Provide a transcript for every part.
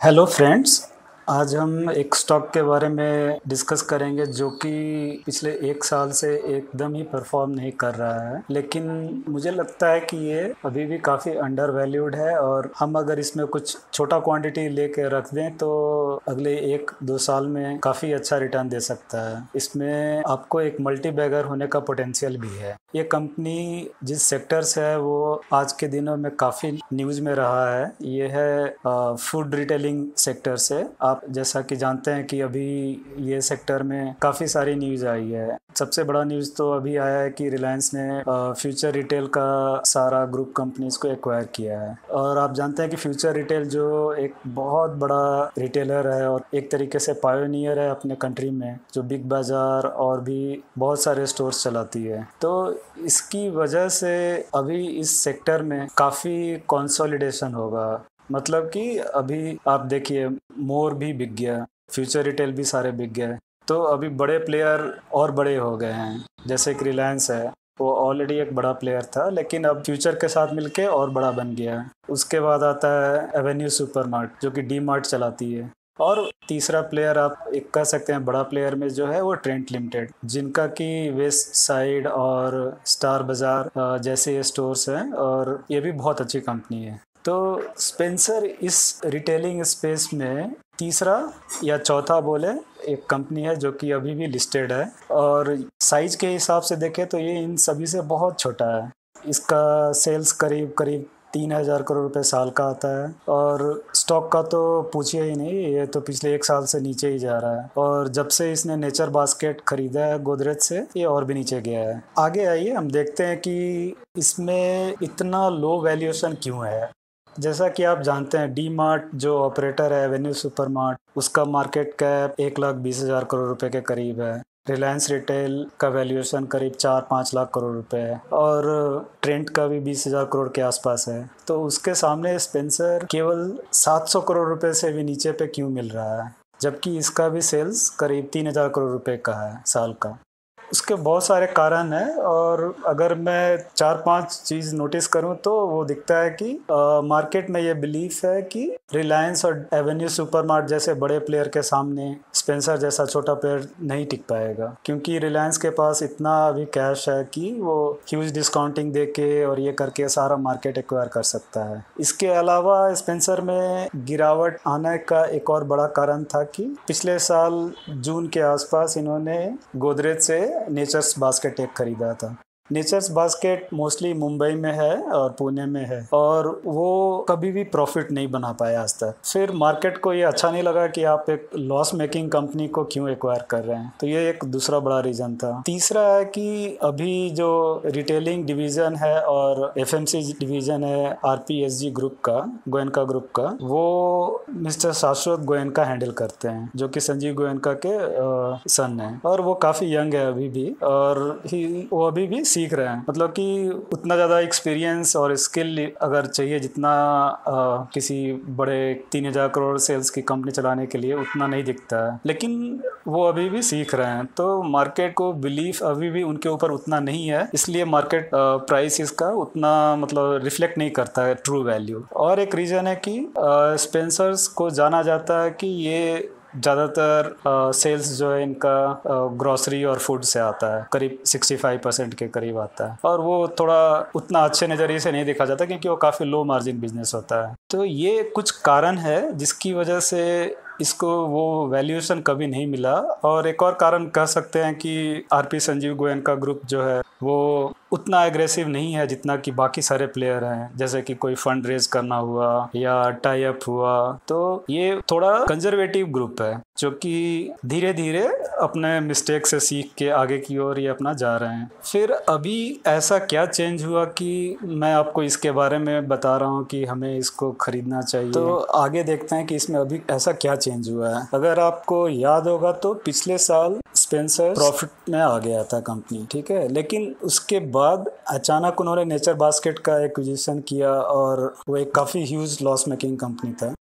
Hello friends. आज हम एक स्टॉक के बारे में डिस्कस करेंगे जो कि पिछले एक साल से एकदम ही परफॉर्म नहीं कर रहा है, लेकिन मुझे लगता है कि ये अभी भी काफ़ी अंडर वैल्यूड है और हम अगर इसमें कुछ छोटा क्वांटिटी लेके रख दें तो अगले एक दो साल में काफ़ी अच्छा रिटर्न दे सकता है। इसमें आपको एक मल्टी बैगर होने का पोटेंशियल भी है। ये कंपनी जिस सेक्टर से है वो आज के दिनों में काफ़ी न्यूज़ में रहा है। ये है फूड रिटेलिंग सेक्टर से। आप जैसा कि जानते हैं कि अभी ये सेक्टर में काफ़ी सारी न्यूज़ आई है। सबसे बड़ा न्यूज़ तो अभी आया है कि रिलायंस ने फ्यूचर रिटेल का सारा ग्रुप कंपनीज को एक्वायर किया है। और आप जानते हैं कि फ्यूचर रिटेल जो एक बहुत बड़ा रिटेलर है और एक तरीके से पायोनियर है अपने कंट्री में, जो बिग बाज़ार और भी बहुत सारे स्टोर्स चलाती है। तो इसकी वजह से अभी इस सेक्टर में काफ़ी कंसोलिडेशन होगा। मतलब कि अभी आप देखिए, मोर भी बिक गया, फ्यूचर रिटेल भी सारे बिक गए। तो अभी बड़े प्लेयर और बड़े हो गए हैं। जैसे कि रिलायंस है, वो ऑलरेडी एक बड़ा प्लेयर था लेकिन अब फ्यूचर के साथ मिलके और बड़ा बन गया है। उसके बाद आता है एवेन्यू सुपरमार्ट जो कि डी मार्ट चलाती है। और तीसरा प्लेयर आप एक कह सकते हैं बड़ा प्लेयर में जो है वो ट्रेंट लिमिटेड, जिनका कि वेस्ट साइड और स्टार बाज़ार जैसे स्टोर्स हैं और ये भी बहुत अच्छी कंपनी है। तो स्पेंसर इस रिटेलिंग स्पेस में तीसरा या चौथा बोले एक कंपनी है जो कि अभी भी लिस्टेड है और साइज के हिसाब से देखें तो ये इन सभी से बहुत छोटा है। इसका सेल्स करीब करीब 3,000 करोड़ रुपए साल का आता है और स्टॉक का तो पूछिए ही नहीं, ये तो पिछले एक साल से नीचे ही जा रहा है। और जब से इसने नेचर बास्केट खरीदा है गोदरेज से, ये और भी नीचे गया है। आगे आइए हम देखते हैं कि इसमें इतना लो वैल्यूएशन क्यों है। जैसा कि आप जानते हैं, डी मार्ट जो ऑपरेटर है एवेन्यू सुपर मार्ट, उसका मार्केट कैप 1,20,000 करोड़ रुपए के करीब है। रिलायंस रिटेल का वैल्यूएशन करीब 4-5 लाख करोड़ रुपए है और ट्रेंट का भी 20,000 करोड़ के आसपास है। तो उसके सामने स्पेंसर केवल 700 करोड़ रुपए से भी नीचे पे क्यों मिल रहा है, जबकि इसका भी सेल्स करीब 3,000 करोड़ रुपए का है साल का। उसके बहुत सारे कारण हैं और अगर मैं 4-5 चीज़ नोटिस करूं तो वो दिखता है कि मार्केट में ये बिलीफ है कि रिलायंस और एवेन्यू सुपरमार्ट जैसे बड़े प्लेयर के सामने स्पेंसर जैसा छोटा प्लेयर नहीं टिक पाएगा, क्योंकि रिलायंस के पास इतना अभी कैश है कि वो ह्यूज डिस्काउंटिंग दे के और ये करके सारा मार्केट एक्वायर कर सकता है। इसके अलावा स्पेंसर में गिरावट आने का एक और बड़ा कारण था कि पिछले साल जून के आसपास इन्होंने गोदरेज से नेचर्स बास्केट एक खरीदा था। नेचर्स बास्केट मोस्टली मुंबई में है और पुणे में है और वो कभी भी प्रॉफिट नहीं बना पाया आज तक। फिर मार्केट को ये अच्छा नहीं लगा कि आप एक लॉस मेकिंग कंपनी को क्यों एक्वायर कर रहे हैं, तो ये एक दूसरा बड़ा रीजन था। तीसरा है कि अभी जो रिटेलिंग डिवीजन है और एफएमसीजी डिवीजन है आरपीएसजी ग्रुप का, गोयनका ग्रुप का, वो मिस्टर शाश्वत गोयनका हैंडल करते हैं जो कि संजीव गोयनका के सन है और वो काफ़ी यंग है अभी भी और वो अभी भी सीख रहे हैं। मतलब कि उतना ज़्यादा एक्सपीरियंस और स्किल अगर चाहिए जितना किसी बड़े 3,000 करोड़ सेल्स की कंपनी चलाने के लिए, उतना नहीं दिखता है, लेकिन वो अभी भी सीख रहे हैं। तो मार्केट को बिलीफ अभी भी उनके ऊपर उतना नहीं है, इसलिए मार्केट प्राइस इसका उतना मतलब रिफ्लेक्ट नहीं करता है ट्रू वैल्यू। और एक रीज़न है कि स्पेंसर्स को जाना जाता है कि ये ज़्यादातर सेल्स जो है इनका ग्रॉसरी और फूड से आता है, करीब 65% के करीब आता है और वो थोड़ा उतना अच्छे नज़रिए से नहीं देखा जाता क्योंकि वो काफ़ी लो मार्जिन बिजनेस होता है। तो ये कुछ कारण है जिसकी वजह से इसको वो वैल्यूएशन कभी नहीं मिला। और एक और कारण कह सकते हैं कि आरपी संजीव गोयनका ग्रुप जो है वो उतना एग्रेसिव नहीं है जितना कि बाकी सारे प्लेयर हैं, जैसे कि कोई फंड रेज करना हुआ या टाई अप हुआ। तो ये थोड़ा कंजर्वेटिव ग्रुप है जो कि धीरे धीरे अपने मिस्टेक से सीख के आगे की ओर ये अपना जा रहे हैं। फिर अभी ऐसा क्या चेंज हुआ कि मैं आपको इसके बारे में बता रहा हूँ कि हमें इसको खरीदना चाहिए। तो आगे देखते हैं कि इसमें अभी ऐसा क्या चेंज हुआ है। अगर आपको याद होगा तो पिछले साल स्पेंसर प्रॉफिट में आ गया था कंपनी, ठीक है, लेकिन उसके बाद अचानक उन्होंने नेचर बास्केट का एक्विजिशन किया और वो एक काफ़ी ह्यूज लॉस मेकिंग कंपनी था।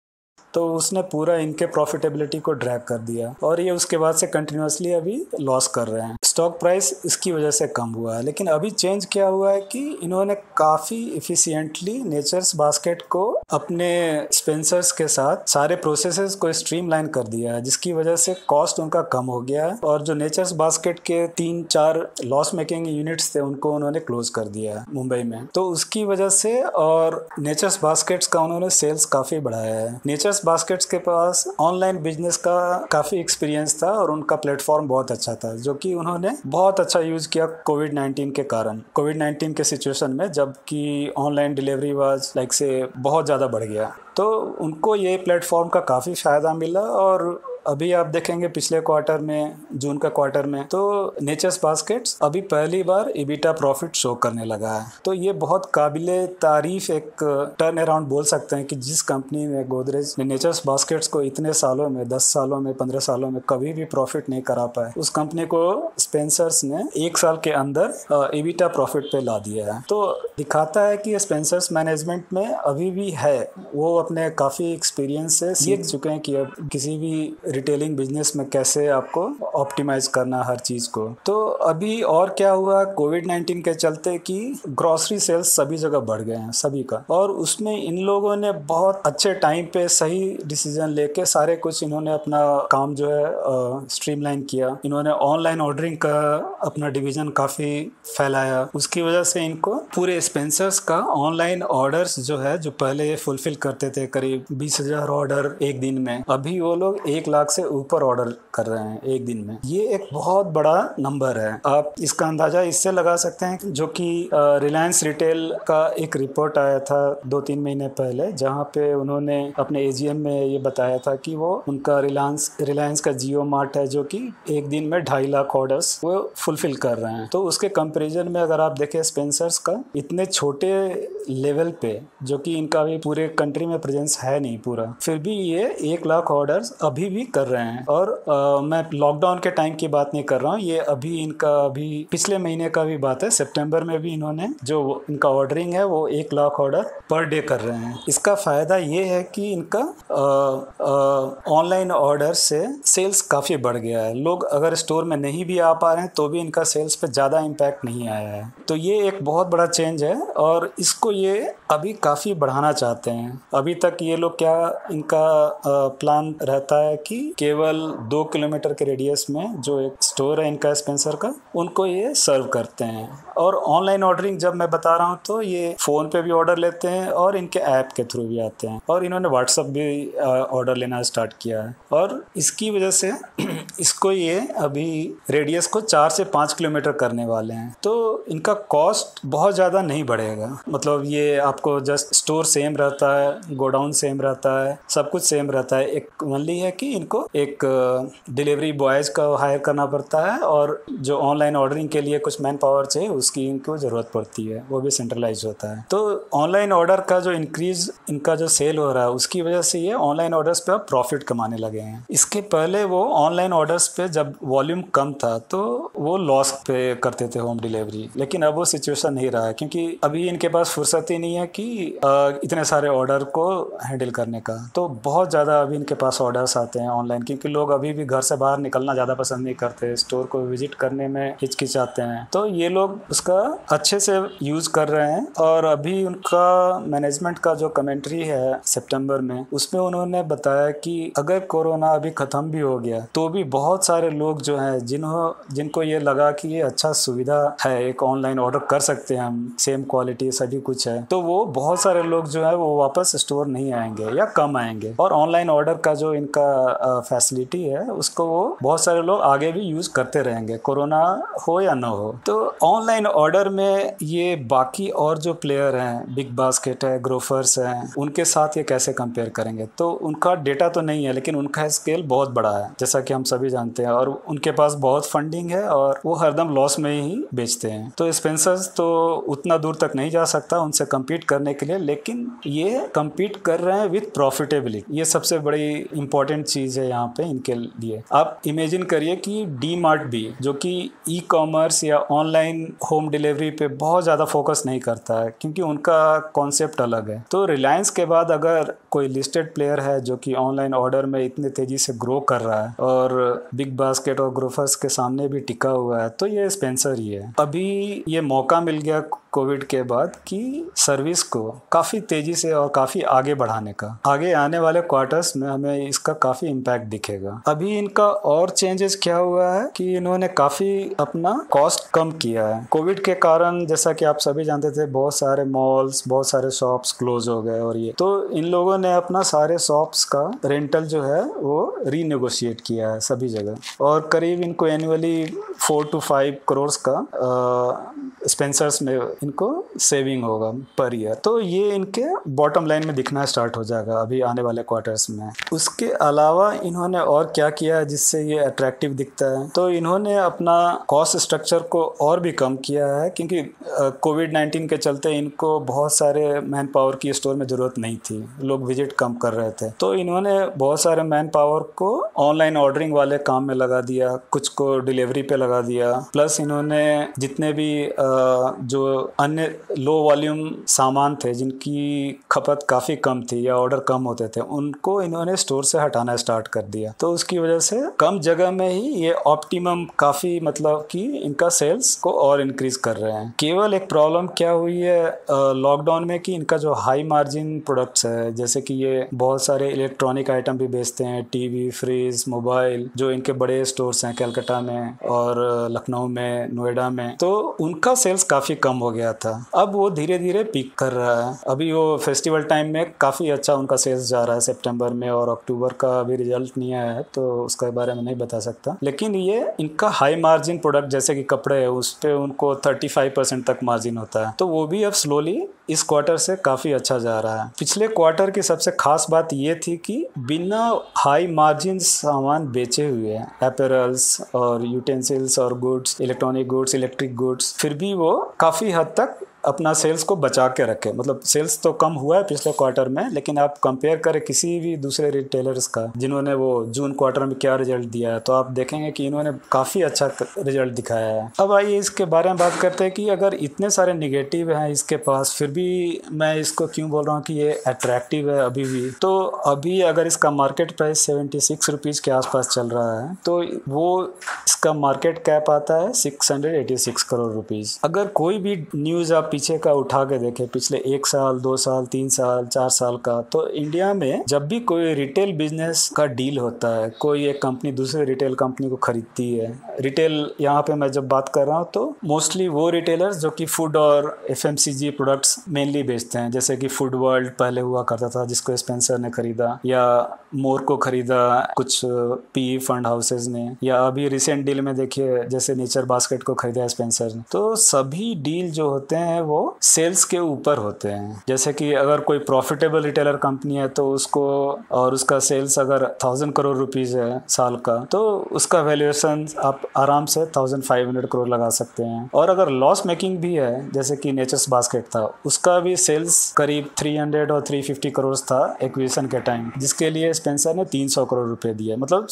तो उसने पूरा इनके प्रॉफिटेबिलिटी को ड्रैग कर दिया और ये उसके बाद से कंटिन्यूसली अभी लॉस कर रहे हैं। स्टॉक प्राइस इसकी वजह से कम हुआ है। लेकिन अभी चेंज क्या हुआ है कि इन्होंने काफ़ी इफिशिएंटली नेचर्स बास्केट को अपने स्पेंसर्स के साथ सारे प्रोसेसेस को स्ट्रीमलाइन कर दिया है, जिसकी वजह से कॉस्ट उनका कम हो गया है और जो नेचर्स बास्केट के 3-4 लॉस मेकिंग यूनिट्स थे उनको उन्होंने क्लोज कर दिया है मुंबई में। तो उसकी वजह से और नेचर्स बास्केट्स का उन्होंने सेल्स काफ़ी बढ़ाया है। नेचर्स बास्केट्स के पास ऑनलाइन बिजनेस का काफ़ी एक्सपीरियंस था और उनका प्लेटफॉर्म बहुत अच्छा था, जो कि उन्होंने बहुत अच्छा यूज़ किया कोविड-19 के कारण। कोविड-19 के सिचुएशन में जबकि ऑनलाइन डिलीवरी वाज लाइक से बहुत ज़्यादा बढ़ गया, तो उनको ये प्लेटफॉर्म का काफ़ी फ़ायदा मिला। और अभी आप देखेंगे पिछले क्वार्टर में, जून का क्वार्टर में, तो नेचर्स बास्केट्स अभी पहली बार EBITDA प्रॉफिट शो करने लगा है। तो ये बहुत काबिले तारीफ एक टर्न अराउंड बोल सकते हैं कि जिस कंपनी ने, गोदरेज ने नेचर्स बास्केट्स को इतने सालों में, 10 सालों में, 15 सालों में कभी भी प्रॉफिट नहीं करा पाए, उस कंपनी को स्पेंसर्स ने 1 साल के अंदर EBITDA प्रॉफिट पे ला दिया है। तो दिखाता है कि स्पेंसर्स मैनेजमेंट में अभी भी है, वो अपने काफ़ी एक्सपीरियंस से सीख चुके हैं कि अब किसी भी रिटेलिंग बिजनेस में कैसे आपको ऑप्टिमाइज करना हर चीज़ को। तो अभी और क्या हुआ, कोविड-19 के चलते कि ग्रॉसरी सेल्स सभी जगह बढ़ गए हैं, सभी का, और उसमें इन लोगों ने बहुत अच्छे टाइम पे सही डिसीजन लेके सारे कुछ इन्होंने अपना काम जो है स्ट्रीमलाइन किया। इन्होंने ऑनलाइन ऑर्डरिंग का अपना डिवीजन काफ़ी फैलाया, उसकी वजह से इनको पूरे स्पेंसर्स का ऑनलाइन ऑर्डर्स जो है, जो पहले ये फुलफिल करते थे करीब 20,000 ऑर्डर एक दिन में, अभी वो लोग 1 लाख से ऊपर ऑर्डर कर रहे हैं एक दिन में। ये एक बहुत बड़ा नंबर है। आप इसका अंदाजा इससे लगा सकते हैं जो कि रिलायंस रिटेल का एक रिपोर्ट आया था 2-3 महीने पहले, जहां पे उन्होंने अपने AGM में ये बताया था कि वो उनका रिलायंस का जियो मार्ट है, जो कि एक दिन में 2.5 लाख ऑर्डर्स वो फुलफिल कर रहे हैं। तो उसके कंपेरिजन में अगर आप देखें स्पेंसर्स का इतने छोटे लेवल पे, जो कि इनका अभी पूरे कंट्री में प्रेजेंस है नहीं पूरा, फिर भी ये 1 लाख ऑर्डर्स अभी भी कर रहे हैं। और मैं लॉकडाउन के टाइम की बात नहीं कर रहा हूँ, ये अभी पिछले महीने का भी बात है, सितंबर में भी इन्होंने जो इनका ऑर्डरिंग है वो 1 लाख ऑर्डर पर डे कर रहे हैं। इसका फ़ायदा ये है कि इनका ऑनलाइन ऑर्डर से सेल्स काफ़ी बढ़ गया है। लोग अगर स्टोर में नहीं भी आ पा रहे हैं तो भी इनका सेल्स पे ज़्यादा इम्पैक्ट नहीं आया है। तो ये एक बहुत बड़ा चेंज है और इसको ये अभी काफ़ी बढ़ाना चाहते हैं। अभी तक ये लोग क्या, इनका प्लान रहता है कि केवल 2 किलोमीटर के रेडियस में जो एक स्टोर है इनका स्पेंसर का, उनको ये सर्व करते हैं। और ऑनलाइन ऑर्डरिंग जब मैं बता रहा हूँ तो ये फ़ोन पे भी ऑर्डर लेते हैं और इनके ऐप के थ्रू भी आते हैं, और इन्होंने व्हाट्सएप भी ऑर्डर लेना स्टार्ट किया है। और इसकी वजह से इसको ये अभी रेडियस को 4 से 5 किलोमीटर करने वाले हैं। तो इनका कॉस्ट बहुत ज़्यादा नहीं बढ़ेगा, मतलब ये आपको जस्ट स्टोर सेम रहता है, गोडाउन सेम रहता है, सब कुछ सेम रहता है। एक ओनली है कि इनको एक डिलीवरी बॉयज़ का हायर करना पड़ता है और जो ऑनलाइन ऑर्डरिंग के लिए कुछ मैन पावर चाहिए उसकी इनको ज़रूरत पड़ती है, वो भी सेंट्रलाइज होता है। तो ऑनलाइन ऑर्डर का जो इंक्रीज इनका जो सेल हो रहा है उसकी वजह से ये ऑनलाइन ऑर्डर्स पे अब प्रॉफिट कमाने लगे हैं। इसके पहले वो ऑनलाइन ऑर्डर्स पे जब वॉल्यूम कम था तो वो लॉस पे करते थे होम डिलीवरी, लेकिन अब वो सिचुएशन नहीं रहा है क्योंकि अभी इनके पास फुर्सत ही नहीं है कि इतने सारे ऑर्डर को हैंडल करने का। तो बहुत ज़्यादा अभी इनके पास ऑर्डर्स आते हैं ऑनलाइन, क्योंकि लोग अभी भी घर से बाहर निकलना ज़्यादा पसंद नहीं करते, स्टोर को विजिट करने में हिचकिचाते हैं। तो ये लोग उसका अच्छे से यूज़ कर रहे हैं। और अभी उनका मैनेजमेंट का जो कमेंट्री है सितंबर में, उसमें उन्होंने बताया कि अगर कोरोना अभी ख़त्म भी हो गया तो भी बहुत सारे लोग जो हैं जिनको ये लगा कि ये अच्छा सुविधा है, एक ऑनलाइन ऑर्डर कर सकते हैं हम, सेम क्वालिटी सभी कुछ है, तो वो बहुत सारे लोग जो है वो वापस स्टोर नहीं आएंगे या कम आएंगे। और ऑनलाइन ऑर्डर का जो इनका फैसिलिटी है उसको वो बहुत सारे लोग आगे भी यूज़ करते रहेंगे, कोरोना हो या ना हो। तो ऑनलाइन ऑर्डर में ये बाकी और जो प्लेयर हैं, बिग बास्केट है, ग्रोफर्स हैं, उनके साथ ये कैसे कंपेयर करेंगे? तो उनका डेटा तो नहीं है लेकिन उनका स्केल बहुत बड़ा है, जैसा कि हम सभी जानते हैं, और उनके पास बहुत फंडिंग है और वो हरदम लॉस में ही बेचते हैं। तो स्पेंसर्स तो उतना दूर तक नहीं जा सकता उनसे कम्पीट करने के लिए, लेकिन ये कम्पीट कर रहे हैं विथ प्रॉफिटेबिलिटी। ये सबसे बड़ी इंपॉर्टेंट चीज़ चीज़ है यहाँ पे इनके लिए। आप इमेजिन करिए कि डी मार्ट भी, जो कि ई कॉमर्स या ऑनलाइन होम डिलीवरी पे बहुत ज़्यादा फोकस नहीं करता है क्योंकि उनका कॉन्सेप्ट अलग है। तो रिलायंस के बाद अगर कोई लिस्टेड प्लेयर है जो कि ऑनलाइन ऑर्डर में इतने तेज़ी से ग्रो कर रहा है और बिग बास्केट और ग्रोफर्स के सामने भी टिका हुआ है, तो ये स्पेंसर ही है। अभी ये मौका मिल गया कोविड के बाद कि सर्विस को काफ़ी तेज़ी से और काफ़ी आगे बढ़ाने का। आगे आने वाले क्वार्टर्स में हमें इसका काफ़ी इम्पैक्ट दिखेगा। अभी इनका और चेंजेस क्या हुआ है कि इन्होंने काफ़ी अपना कॉस्ट कम किया है। कोविड के कारण जैसा कि आप सभी जानते थे, बहुत सारे मॉल्स, बहुत सारे शॉप्स क्लोज हो गए और ये तो इन लोगों ने अपना सारे शॉप्स का रेंटल जो है वो रीनेगोशिएट किया है सभी जगह, और करीब इनको एनुअली 4 to 5 करोड़ का स्पेंसर्स में इनको सेविंग होगा पर ईयर। तो ये इनके बॉटम लाइन में दिखना स्टार्ट हो जाएगा अभी आने वाले क्वार्टर्स में। उसके अलावा इन्होंने और क्या किया है जिससे ये अट्रैक्टिव दिखता है, तो इन्होंने अपना कॉस्ट स्ट्रक्चर को और भी कम किया है क्योंकि कोविड-19 के चलते इनको बहुत सारे मैन पावर की स्टोर में ज़रूरत नहीं थी, लोग विजिट कम कर रहे थे। तो इन्होंने बहुत सारे मैन पावर को ऑनलाइन ऑर्डरिंग वाले काम में लगा दिया, कुछ को डिलीवरी पे लगा दिया, प्लस इन्होंने जितने भी जो अन्य लो वॉल्यूम सामान थे जिनकी खपत काफ़ी कम थी या ऑर्डर कम होते थे, उनको इन्होंने स्टोर से हटाना स्टार्ट कर दिया। तो उसकी वजह से कम जगह में ही ये ऑप्टिमम काफ़ी मतलब कि इनका सेल्स को और इंक्रीज कर रहे हैं। केवल एक प्रॉब्लम क्या हुई है लॉकडाउन में कि इनका जो हाई मार्जिन प्रोडक्ट्स है, जैसे कि ये बहुत सारे इलेक्ट्रॉनिक आइटम भी बेचते हैं, टीवी, फ्रिज, मोबाइल, जो इनके बड़े स्टोर्स हैं कलकत्ता में और लखनऊ में, नोएडा में, तो उनका सेल्स काफ़ी कम हो गया था। अब वो धीरे धीरे पीक कर रहा है। अभी वो फेस्टिवल टाइम में काफ़ी अच्छा उनका सेल्स जा रहा है सितंबर में, और अक्टूबर का अभी रिजल्ट नहीं आया है तो उसके बारे में नहीं बता सकता। लेकिन ये इनका हाई मार्जिन प्रोडक्ट जैसे कि कपड़े है, उस पर उनको 35% तक मार्जिन होता है, तो वो भी अब स्लोली इस क्वार्टर से काफ़ी अच्छा जा रहा है। पिछले क्वार्टर की सबसे खास बात ये थी कि बिना हाई मार्जिन सामान बेचे हुए अपैरल्स और यूटेंसिल्स और goods, electronic goods, electric goods, फिर भी वो काफ़ी हद तक अपना सेल्स को बचा के रखे। मतलब सेल्स तो कम हुआ है पिछले क्वार्टर में, लेकिन आप कंपेयर करें किसी भी दूसरे रिटेलर्स का जिन्होंने वो जून क्वार्टर में क्या रिजल्ट दिया है, तो आप देखेंगे कि इन्होंने काफ़ी अच्छा रिजल्ट दिखाया है। अब आइए इसके बारे में बात करते हैं कि अगर इतने सारे निगेटिव हैं इसके पास, फिर भी मैं इसको क्यों बोल रहा हूँ कि ये अट्रैक्टिव है अभी भी। तो अभी अगर इसका मार्केट प्राइस 76 रुपीज़ के आसपास चल रहा है, तो वो इसका मार्केट कैप आता है 686 करोड़ रुपीज़। अगर कोई भी न्यूज़ आप पीछे का उठा के देखें, पिछले 1 साल, 2 साल, 3 साल, 4 साल का, तो इंडिया में जब भी कोई रिटेल बिजनेस का डील होता है, कोई एक कंपनी दूसरे रिटेल कंपनी को खरीदती है, रिटेल यहाँ पे मैं जब बात कर रहा हूँ तो मोस्टली वो रिटेलर्स जो कि फूड और FMCG प्रोडक्ट्स मेनली बेचते हैं, जैसे कि फूड वर्ल्ड पहले हुआ करता था जिसको स्पेंसर ने खरीदा, या मोर को खरीदा कुछ PE फंड हाउसेज ने, या अभी रिसेंट डील में देखिए जैसे नेचर बास्केट को खरीदा स्पेंसर ने। तो सभी डील जो होते हैं वो सेल्स के ऊपर होते हैं। जैसे कि अगर कोई प्रॉफिटेबल रिटेलर कंपनी है तो उसको, और उसका सेल्स अगर 1000 करोड़ रुपीज़ है साल का, तो उसका वैल्यूएशन आप आराम से 1500 करोड़ लगा सकते हैं। और अगर लॉस मेकिंग भी है जैसे कि नेचर्स बास्केट था, उसका भी सेल्स करीब 300 और 350 करोड़ था एक्विजिशन के टाइम, जिसके लिए स्पेंसर ने 300 करोड़ रुपए दिए, मतलब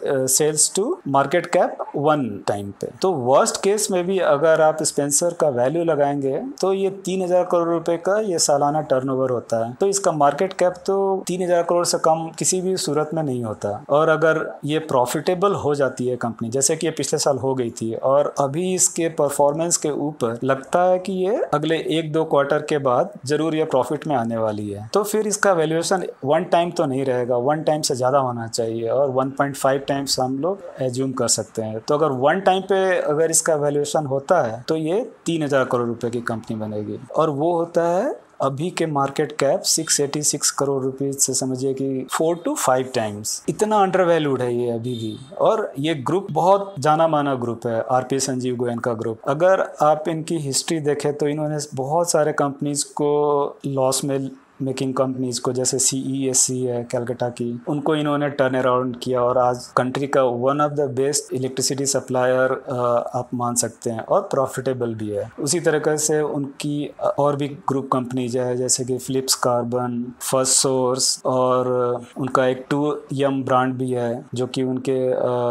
sales to market cap 1 time पे। तो वर्स्ट केस में भी अगर आप स्पेंसर का वैल्यू लगाएंगे तो ये 3000 करोड़ रुपए का ये सालाना टर्नओवर होता है। तो इसका मार्केट कैप तो 3000 करोड़ से कम किसी भी सूरत में नहीं होता। और अगर ये प्रॉफिटेबल हो जाती है कंपनी, जैसे कि ये पिछले साल हो गई थी, और अभी इसके परफॉर्मेंस के ऊपर लगता है कि ये अगले 1-2 क्वार्टर के बाद जरूर ये प्रॉफिट में आने वाली है, तो फिर इसका वैल्यूएशन 1 टाइम तो नहीं रहेगा, 1 टाइम से ज़्यादा होना चाहिए, और 1.5 टाइम्स हम लोग एज्यूम कर सकते हैं। तो अगर 1 टाइम पे अगर इसका वैल्यूएशन होता है तो ये 3000 करोड़ रुपए की कंपनी बनेगी, और वो होता है अभी के मार्केट कैप 686 करोड़ रुपीज से, समझिए कि 4 to 5 टाइम्स। इतना अंडर वैल्यूड है ये अभी भी। और ये ग्रुप बहुत जाना माना ग्रुप है, RP संजीव गोयनका ग्रुप। अगर आप इनकी हिस्ट्री देखें तो इन्होंने बहुत सारे कंपनीज को लॉस में मेकिंग कंपनीज को, जैसे CESC है कलकत्ता की, उनको इन्होंने टर्न अराउंड किया और आज कंट्री का one of the best electricity supplier आप मान सकते हैं, और प्रॉफिटेबल भी है। उसी तरीके से उनकी और भी ग्रुप कंपनीज है, जैसे कि फिलिप्स कार्बन, फर्स्ट सोर्स, और उनका एक 2M ब्रांड भी है जो कि उनके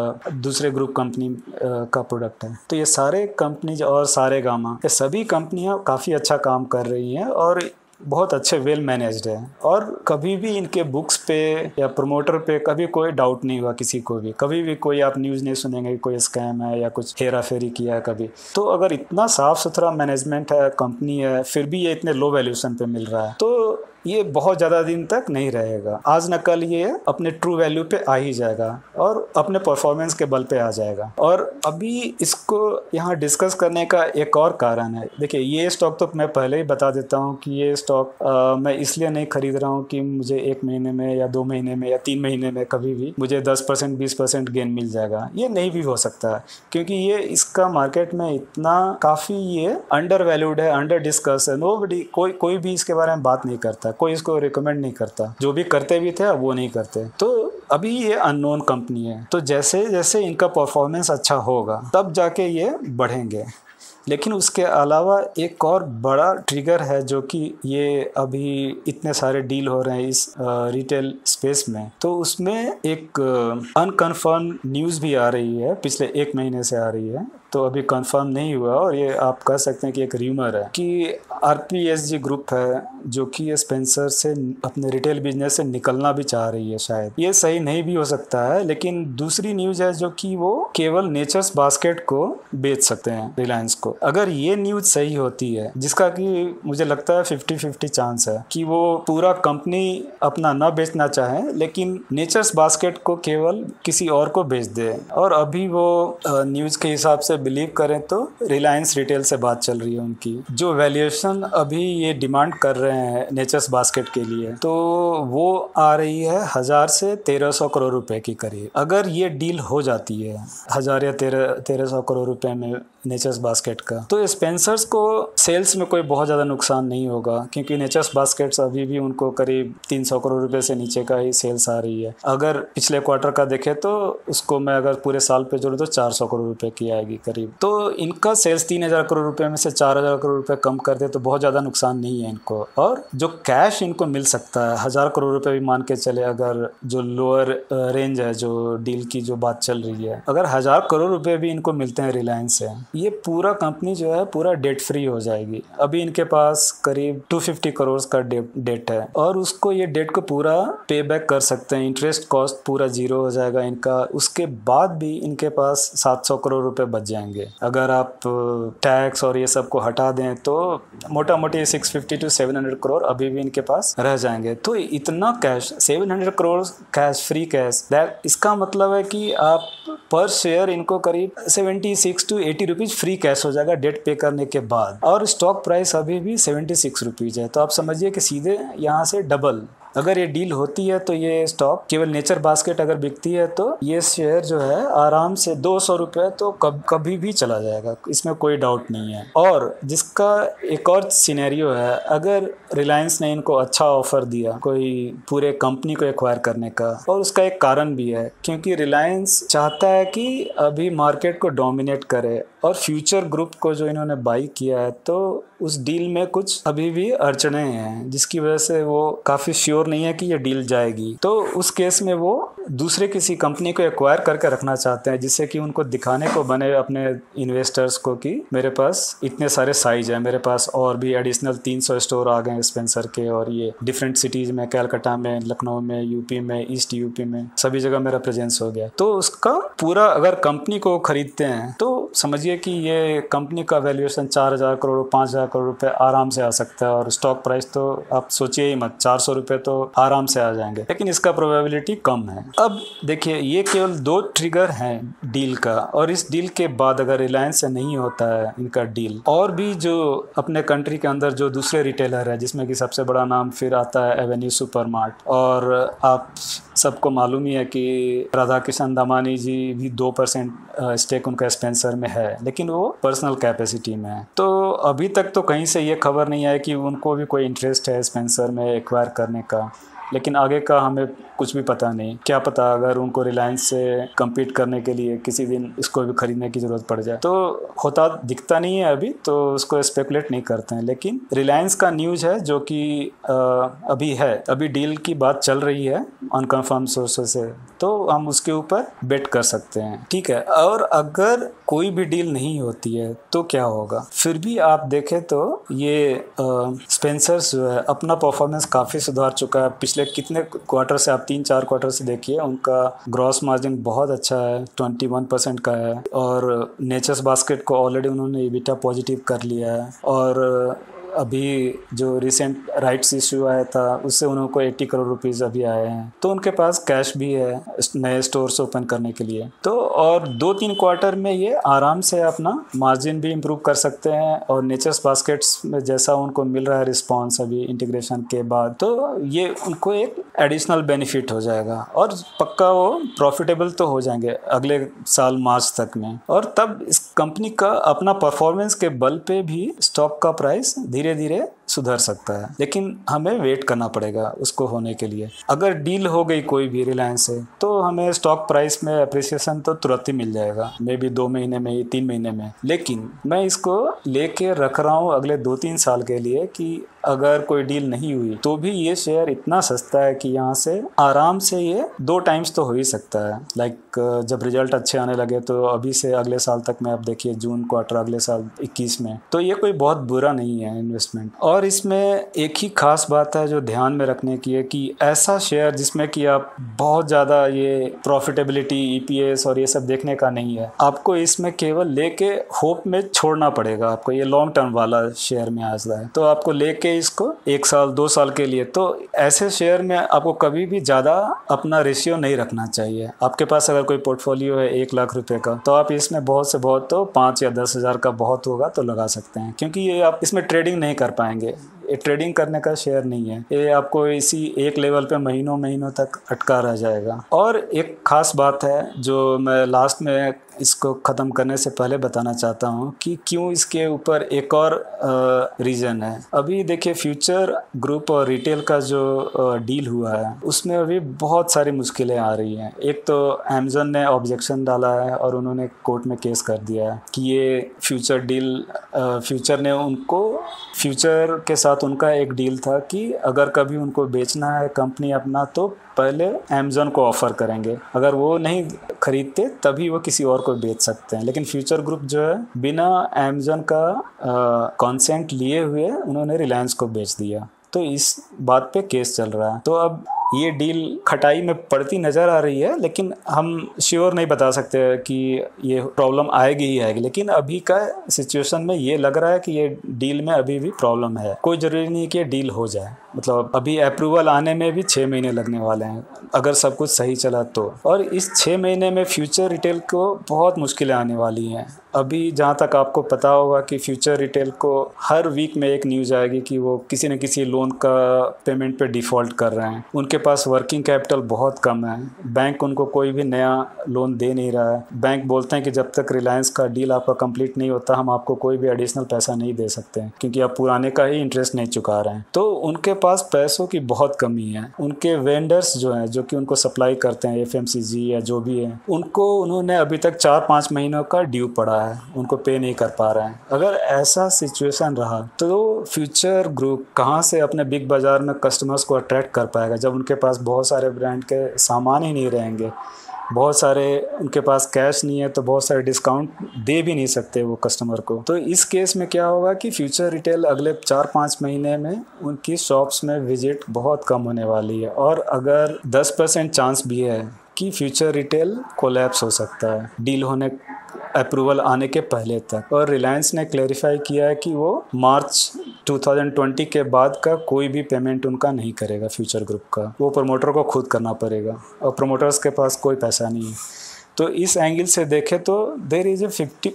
दूसरे ग्रुप कंपनी का प्रोडक्ट है। तो ये सारे कंपनीज और सारे गामा, ये सभी कंपनियां काफ़ी अच्छा काम कर रही हैं और बहुत अच्छे वेल मैनेज्ड है, और कभी भी इनके बुक्स पे या प्रमोटर पे कभी कोई डाउट नहीं हुआ किसी को भी। कभी भी कोई आप न्यूज़ नहीं सुनेंगे कि कोई स्कैम है या कुछ हेरा फेरी किया है कभी। तो अगर इतना साफ सुथरा मैनेजमेंट है, कंपनी है, फिर भी ये इतने लो वैल्यूएशन पे मिल रहा है, तो ये बहुत ज़्यादा दिन तक नहीं रहेगा। आज न कल ये अपने ट्रू वैल्यू पे आ ही जाएगा और अपने परफॉर्मेंस के बल पे आ जाएगा। और अभी इसको यहाँ डिस्कस करने का एक और कारण है। देखिए, ये स्टॉक तो मैं पहले ही बता देता हूँ कि ये स्टॉक मैं इसलिए नहीं खरीद रहा हूँ कि मुझे 1 महीने में या 2 महीने में या 3 महीने में कभी भी मुझे 10% 20% गेन मिल जाएगा। ये नहीं भी हो सकता है, क्योंकि ये इसका मार्केट में इतना काफ़ी ये अंडर वैल्यूड है, अंडर डिस्कस है। नोबडी, कोई भी इसके बारे में बात नहीं करता, कोई इसको रिकमेंड नहीं करता। जो भी करते भी थे वो नहीं करते। तो अभी ये अननोन कंपनी है, तो जैसे जैसे इनका परफॉर्मेंस अच्छा होगा तब जाके ये बढ़ेंगे। लेकिन उसके अलावा एक और बड़ा ट्रिगर है, जो कि ये अभी इतने सारे डील हो रहे हैं इस रिटेल स्पेस में, तो उसमें एक अनकन्फर्म न्यूज़ भी आ रही है, पिछले 1 महीने से आ रही है, तो अभी कंफर्म नहीं हुआ, और ये आप कह सकते हैं कि एक र्यूमर है कि RPSG ग्रुप है जो कि स्पेंसर से अपने रिटेल बिजनेस से निकलना भी चाह रही है। शायद ये सही नहीं भी हो सकता है, लेकिन दूसरी न्यूज़ है जो कि वो केवल नेचर्स बास्केट को बेच सकते हैं, रिलायंस को। अगर ये न्यूज़ सही होती है, जिसका कि मुझे लगता है 50-50 चांस है कि वो पूरा कंपनी अपना ना बेचना चाहे, लेकिन नेचर्स बास्केट को केवल किसी और को बेच दे, और अभी वो न्यूज़ के हिसाब से बिलीव करें तो रिलायंस रिटेल से बात चल रही है उनकी। जो वैल्यूएशन अभी ये डिमांड कर रहे हैं नेचर्स बास्केट के लिए, तो वो आ रही है 1000 से 1300 करोड़ रुपए के करीब। अगर ये डील हो जाती है 1000 या 1300 करोड़ रुपए में नेचर्स बास्केट का, तो स्पेंसर्स को सेल्स में कोई बहुत ज़्यादा नुकसान नहीं होगा, क्योंकि नेचर्स बास्केट्स अभी भी उनको करीब 300 करोड़ रुपए से नीचे का ही सेल्स आ रही है। अगर पिछले क्वार्टर का देखें तो उसको मैं अगर पूरे साल पे जोड़ूँ तो 400 करोड़ रुपए की आएगी करीब। तो इनका सेल्स 3000 करोड़ रुपए में से 4000 करोड़ रुपए कम कर दे तो बहुत ज़्यादा नुकसान नहीं है इनको। और जो कैश इनको मिल सकता है 1000 करोड़ रुपए भी मान के चले, अगर जो लोअर रेंज है, जो डील की जो बात चल रही है, अगर 1000 करोड़ रुपए भी इनको मिलते हैं रिलायंस से, ये पूरा कंपनी जो है पूरा डेट फ्री हो जाएगी। अभी इनके पास करीब 250 करोड़ का डेट है, और उसको ये डेट को पूरा पे बैक कर सकते हैं। इंटरेस्ट कॉस्ट पूरा 0 हो जाएगा इनका। उसके बाद भी इनके पास 700 करोड़ रुपए बच जाएंगे। अगर आप टैक्स और ये सब को हटा दें तो मोटा मोटी 650 to 700 करोड़ अभी भी इनके पास रह जाएंगे। तो इतना cash, 700 crore cash, free cash, इसका मतलब है कि आप पर शेयर इनको करीब 76 to 80 रुपीज़ फ्री कैश हो जाएगा डेट पे करने के बाद। और स्टॉक प्राइस अभी भी 76 रुपीज़ है, तो आप समझिए कि सीधे यहाँ से डबल। अगर ये डील होती है तो ये स्टॉक केवल नेचर बास्केट अगर बिकती है तो ये शेयर जो है आराम से 200 रुपये तो कभी भी चला जाएगा, इसमें कोई डाउट नहीं है। और जिसका एक और सिनेरियो है, अगर रिलायंस ने इनको अच्छा ऑफर दिया कोई पूरे कंपनी को एक्वायर करने का, और उसका एक कारण भी है, क्योंकि रिलायंस चाहता है कि अभी मार्केट को डोमिनेट करे, और फ्यूचर ग्रुप को जो इन्होंने बाई किया है, तो उस डील में कुछ अभी भी अड़चने हैं, जिसकी वजह से वो काफ़ी श्योर नहीं है कि ये डील जाएगी। तो उस केस में वो दूसरे किसी कंपनी को एक्वायर करके रखना चाहते हैं, जिससे कि उनको दिखाने को बने अपने इन्वेस्टर्स को कि मेरे पास इतने सारे साइज है, मेरे पास और भी एडिशनल 300 स्टोर आ गए हैं स्पेंसर के, और ये डिफरेंट सिटीज़ में, कलकत्ता में, लखनऊ में, यूपी में, ईस्ट यूपी में, सभी जगह मेरा प्रेजेंस हो गया। तो उसका पूरा अगर कंपनी को खरीदते हैं तो समझिए कि ये कंपनी का वैल्यूएशन 4000 करोड़ 5000 करोड़ रुपए आराम से आ सकता है। और स्टॉक प्राइस तो आप सोचिए ही मत, 400 रुपये तो आराम से आ जाएंगे, लेकिन इसका प्रोबेबिलिटी कम है। अब देखिए, ये केवल 2 ट्रिगर हैं डील का, और इस डील के बाद अगर रिलायंस से नहीं होता है इनका डील, और भी जो अपने कंट्री के अंदर जो दूसरे रिटेलर है, जिसमें कि सबसे बड़ा नाम फिर आता है एवेन्यू सुपरमार्ट, और आप सबको मालूम ही है कि राधा किशन दामानी जी भी 2% स्टेक उनका स्पेंसर में है, लेकिन वो पर्सनल कैपेसिटी में है। तो अभी तक तो कहीं से ये खबर नहीं आई कि उनको भी कोई इंटरेस्ट है स्पेंसर में एक्वायर करने का, लेकिन आगे का हमें कुछ भी पता नहीं। क्या पता अगर उनको रिलायंस से कम्पीट करने के लिए किसी दिन इसको भी खरीदने की ज़रूरत पड़ जाए, तो होता दिखता नहीं है अभी, तो उसको स्पेकुलेट नहीं करते हैं। लेकिन रिलायंस का न्यूज़ है जो कि अभी है, अभी डील की बात चल रही है अनकन्फर्म सोर्सेस से, तो हम उसके ऊपर बेट कर सकते हैं, ठीक है। और अगर कोई भी डील नहीं होती है तो क्या होगा? फिर भी आप देखें तो ये स्पेंसर्स जो है अपना परफॉर्मेंस काफ़ी सुधार चुका है। पिछले कितने क्वार्टर से, आप 3-4 क्वार्टर से देखिए, उनका ग्रॉस मार्जिन बहुत अच्छा है, 21% का है, और नेचर्स बास्केट को ऑलरेडी उन्होंने EBITDA पॉजिटिव कर लिया है, और अभी जो रिसेंट राइट्स इशू आया था उससे उनको 80 करोड़ रुपीस अभी आए हैं, तो उनके पास कैश भी है नए स्टोर्स ओपन करने के लिए। तो और 2-3 क्वार्टर में ये आराम से अपना मार्जिन भी इम्प्रूव कर सकते हैं, और नेचर्स बास्केट्स में जैसा उनको मिल रहा है रिस्पॉन्स अभी इंटीग्रेशन के बाद, तो ये उनको एक एडिशनल बेनिफिट हो जाएगा, और पक्का वो प्रॉफिटेबल तो हो जाएंगे अगले साल मार्च तक में। और तब इस कंपनी का अपना परफॉर्मेंस के बल पे भी स्टॉक का प्राइस धीरे धीरे सुधर सकता है, लेकिन हमें वेट करना पड़ेगा उसको होने के लिए। अगर डील हो गई कोई भी रिलायंस से, तो हमें स्टॉक प्राइस में अप्रिसिएशन तो तुरंत ही मिल जाएगा, मे बी 2 महीने में ही, 3 महीने में। लेकिन मैं इसको लेके रख रहा हूँ अगले 2-3 साल के लिए कि अगर कोई डील नहीं हुई तो भी ये शेयर इतना सस्ता है कि यहाँ से आराम से ये 2 टाइम्स तो हो ही सकता है। लाइक जब रिजल्ट अच्छे आने लगे, तो अभी से अगले साल तक में आप देखिए, जून क्वार्टर अगले साल 21 में, तो ये कोई बहुत बुरा नहीं है इन्वेस्टमेंट। और इसमें एक ही खास बात है जो ध्यान में रखने की है कि ऐसा शेयर जिसमें कि आप बहुत ज़्यादा ये प्रॉफिटेबिलिटी, EPS और ये सब देखने का नहीं है, आपको इसमें केवल लेके होप में छोड़ना पड़ेगा। आपको ये लॉन्ग टर्म वाला शेयर में आता है, तो आपको लेके इसको 1 साल 2 साल के लिए, तो ऐसे शेयर में आपको कभी भी ज़्यादा अपना रेशियो नहीं रखना चाहिए। आपके पास अगर कोई पोर्टफोलियो है 1 लाख रुपए का, तो आप इसमें बहुत से बहुत तो 5 या 10 हज़ार का बहुत होगा तो लगा सकते हैं, क्योंकि ये आप इसमें ट्रेडिंग नहीं कर पाएंगे। ये ट्रेडिंग करने का शेयर नहीं है, ये आपको इसी एक लेवल पे महीनों तक अटका रह जाएगा। और एक खास बात है जो मैं लास्ट में इसको ख़त्म करने से पहले बताना चाहता हूँ कि क्यों इसके ऊपर एक और रीज़न है। अभी देखिए, फ्यूचर ग्रुप और रिटेल का जो डील हुआ है उसमें अभी बहुत सारी मुश्किलें आ रही हैं। एक तो अमेज़न ने ऑब्जेक्शन डाला है और उन्होंने कोर्ट में केस कर दिया है कि ये फ्यूचर डील, फ्यूचर ने उनको, फ्यूचर के साथ उनका एक डील था कि अगर कभी उनको बेचना है कंपनी अपना, तो पहले अमेज़न को ऑफ़र करेंगे, अगर वो नहीं खरीदते तभी वो किसी और को बेच सकते हैं। लेकिन फ्यूचर ग्रुप जो है बिना अमेज़न का कंसेंट लिए हुए उन्होंने रिलायंस को बेच दिया, तो इस बात पे केस चल रहा है। तो अब ये डील खटाई में पड़ती नज़र आ रही है, लेकिन हम श्योर नहीं बता सकते कि ये प्रॉब्लम आएगी ही आएगी। लेकिन अभी का सिचुएशन में ये लग रहा है कि ये डील में अभी भी प्रॉब्लम है। कोई ज़रूरी नहीं कि ये डील हो जाए, मतलब अभी अप्रूवल आने में भी 6 महीने लगने वाले हैं अगर सब कुछ सही चला तो। और इस 6 महीने में फ्यूचर रिटेल को बहुत मुश्किलें आने वाली हैं। अभी जहाँ तक आपको पता होगा कि फ्यूचर रिटेल को हर वीक में एक न्यूज़ आएगी कि वो किसी न किसी लोन का पेमेंट पे डिफ़ॉल्ट कर रहे हैं, उनके पास वर्किंग कैपिटल बहुत कम है, बैंक उनको कोई भी नया लोन दे नहीं रहा है। बैंक बोलते हैं कि जब तक रिलायंस का डील आपका कंप्लीट नहीं होता, हम आपको कोई भी एडिशनल पैसा नहीं दे सकते हैं, क्योंकि आप पुराने का ही इंटरेस्ट नहीं चुका रहे हैं। तो उनके पास पैसों की बहुत कमी है। उनके वेंडर्स जो हैं, जो कि उनको सप्लाई करते हैं, FMCG या जो भी है, उनको उन्होंने अभी तक 4-5 महीनों का ड्यू पड़ा है, उनको पे नहीं कर पा रहे हैं। अगर ऐसा सिचुएशन रहा तो फ्यूचर ग्रुप कहाँ से अपने बिग बाज़ार में कस्टमर्स को अट्रैक्ट कर पाएगा, जब उनके पास बहुत सारे ब्रांड के सामान ही नहीं रहेंगे, बहुत सारे उनके पास कैश नहीं है, तो बहुत सारे डिस्काउंट दे भी नहीं सकते वो कस्टमर को। तो इस केस में क्या होगा कि फ्यूचर रिटेल अगले 4-5 महीने में उनकी शॉप्स में विजिट बहुत कम होने वाली है, और अगर 10% चांस भी है कि फ्यूचर रिटेल कोलैप्स हो सकता है डील होने अप्रूवल आने के पहले तक। और रिलायंस ने क्लेरिफाई किया है कि वो मार्च 2020 के बाद का कोई भी पेमेंट उनका नहीं करेगा फ्यूचर ग्रुप का, वो प्रमोटर को खुद करना पड़ेगा और प्रमोटर्स के पास कोई पैसा नहीं है। तो इस एंगल से देखें तो देयर इज़ ए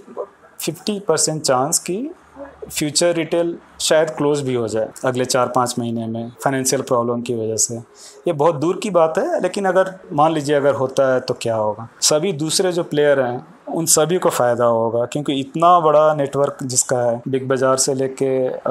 50% चांस कि फ्यूचर रिटेल शायद क्लोज भी हो जाए अगले 4-5 महीने में फाइनेंशियल प्रॉब्लम की वजह से। ये बहुत दूर की बात है, लेकिन अगर मान लीजिए अगर होता है तो क्या होगा, सभी दूसरे जो प्लेयर हैं उन सभी को फ़ायदा होगा, क्योंकि इतना बड़ा नेटवर्क जिसका है, बिग बाज़ार से लेके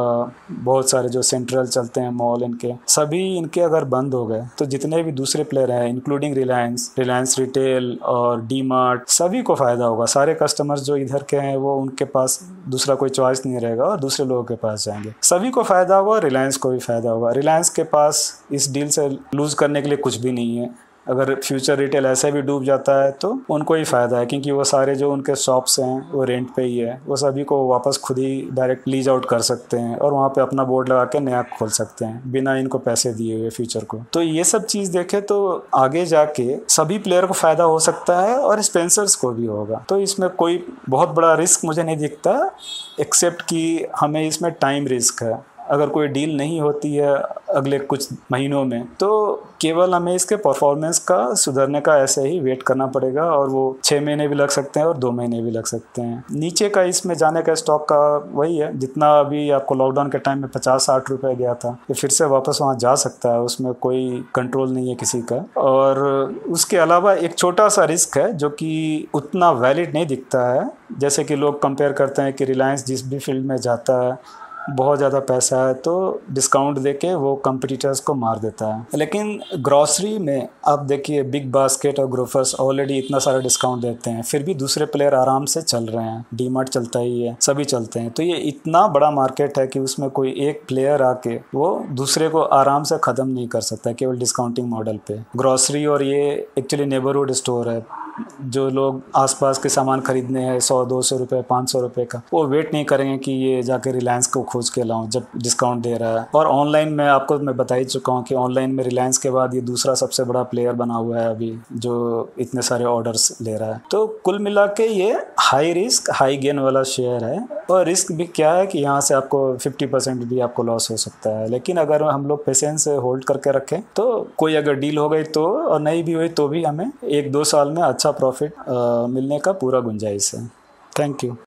बहुत सारे जो सेंट्रल चलते हैं मॉल, इनके सभी इनके अगर बंद हो गए तो जितने भी दूसरे प्लेयर हैं इंक्लूडिंग रिलायंस रिटेल और डी मार्ट, सभी को फ़ायदा होगा। सारे कस्टमर्स जो इधर के हैं वो उनके पास दूसरा कोई चॉइस नहीं रहेगा और दूसरे लोगों के पास जाएंगे, सभी को फ़ायदा होगा, रिलायंस को भी फ़ायदा होगा। रिलायंस के पास इस डील से लूज़ करने के लिए कुछ भी नहीं है। अगर फ्यूचर रिटेल ऐसे भी डूब जाता है तो उनको ही फ़ायदा है, क्योंकि वो सारे जो उनके शॉप्स हैं वो रेंट पे ही है, वो सभी को वापस खुद ही डायरेक्ट लीज आउट कर सकते हैं और वहाँ पे अपना बोर्ड लगा के नया खोल सकते हैं बिना इनको पैसे दिए हुए फ्यूचर को। तो ये सब चीज़ देखें तो आगे जाके सभी प्लेयर को फ़ायदा हो सकता है और स्पेंसर्स को भी होगा। तो इसमें कोई बहुत बड़ा रिस्क मुझे नहीं दिखता, एक्सेप्ट कि हमें इसमें टाइम रिस्क है। अगर कोई डील नहीं होती है अगले कुछ महीनों में तो केवल हमें इसके परफॉर्मेंस का सुधरने का ऐसे ही वेट करना पड़ेगा, और वो 6 महीने भी लग सकते हैं और 2 महीने भी लग सकते हैं। नीचे का इसमें जाने का स्टॉक का वही है, जितना अभी आपको लॉकडाउन के टाइम में 50-60 रुपये गया था, ये फिर से वापस वहाँ जा सकता है, उसमें कोई कंट्रोल नहीं है किसी का। और उसके अलावा एक छोटा सा रिस्क है जो कि उतना वैलिड नहीं दिखता है, जैसे कि लोग कंपेयर करते हैं कि रिलायंस जिस भी फील्ड में जाता है बहुत ज़्यादा पैसा है तो डिस्काउंट देके वो कंपटीटर्स को मार देता है। लेकिन ग्रॉसरी में आप देखिए बिग बास्केट और ग्रोफर्स ऑलरेडी इतना सारा डिस्काउंट देते हैं, फिर भी दूसरे प्लेयर आराम से चल रहे हैं। डी मार्ट चलता ही है, सभी चलते हैं। तो ये इतना बड़ा मार्केट है कि उसमें कोई एक प्लेयर आके वो दूसरे को आराम से ख़त्म नहीं कर सकता केवल डिस्काउंटिंग मॉडल पे। ग्रॉसरी और ये एक्चुअली नेबरहुड स्टोर है, जो लोग आसपास के सामान खरीदने हैं 100-200 रुपये 500 रुपये का, वो वेट नहीं करेंगे कि ये जाके रिलायंस को खोज के लाऊं जब डिस्काउंट दे रहा है। और ऑनलाइन में आपको मैं बता ही चुका हूँ कि ऑनलाइन में रिलायंस के बाद ये दूसरा सबसे बड़ा प्लेयर बना हुआ है अभी, जो इतने सारे ऑर्डर्स ले रहा है। तो कुल मिला के ये हाई रिस्क हाई गेन वाला शेयर है। और रिस्क भी क्या है कि यहाँ से आपको 50% भी आपको लॉस हो सकता है, लेकिन अगर हम लोग पेशेंस से होल्ड करके रखें तो कोई अगर डील हो गई तो, और नहीं भी हुई तो भी हमें 1-2 साल में अच्छा प्रॉफिट मिलने का पूरा गुंजाइश है। Thank you.